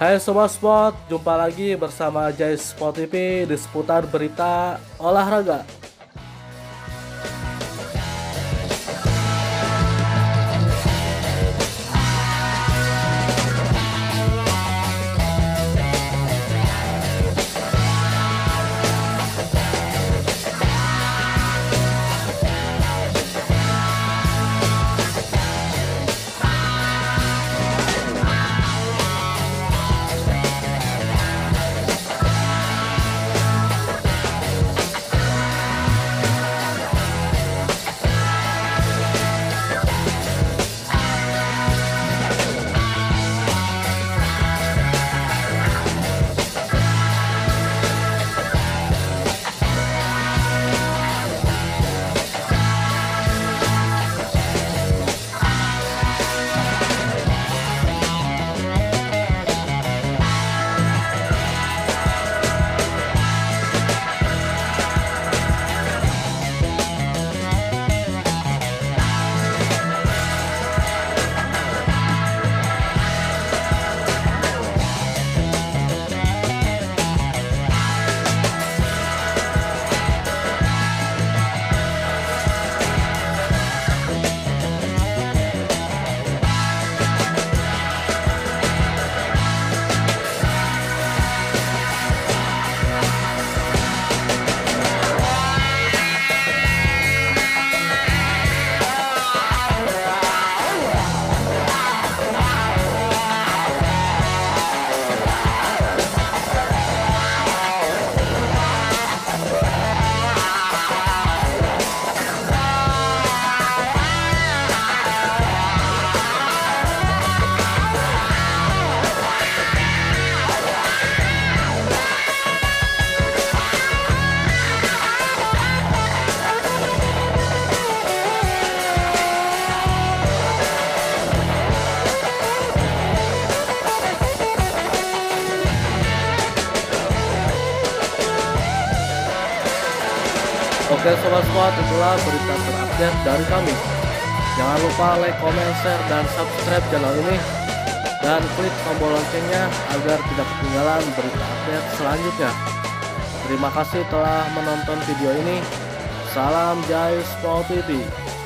Hai Sobat Sport, jumpa lagi bersama Jai Sport TV di seputar berita olahraga. Oke Sobat Sport, itulah berita terupdate dari kami. Jangan lupa like, comment, share, dan subscribe channel ini. Dan klik tombol loncengnya agar tidak ketinggalan berita update selanjutnya. Terima kasih telah menonton video ini. Salam Jai Sport TV.